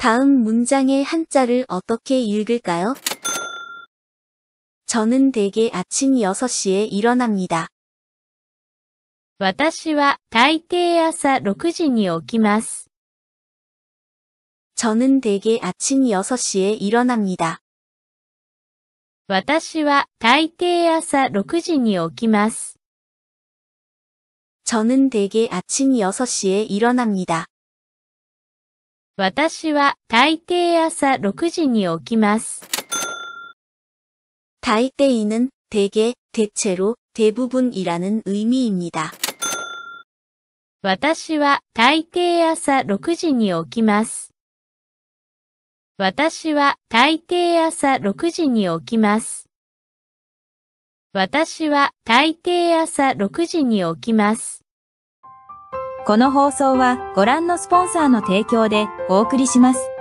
다음 문장의 한자를 어떻게 읽을까요? 저는 대개 아침 6시에 일어납니다. 私は大抵朝6時に起きます。 저는 대개 아침 6시에 일어납니다. 私は大抵朝6時に起きます。 저는 대개 아침 6시에 일어납니다. 私は大抵朝6時に起きます。 다이때이는 대개, 대체로, 대부분이라는 의미입니다. 私は大抵朝6時に起きます。私は大抵朝6時に起きます。私は大抵朝6時に起きます。 この放送はご覧のスポンサーの提供でお送りします。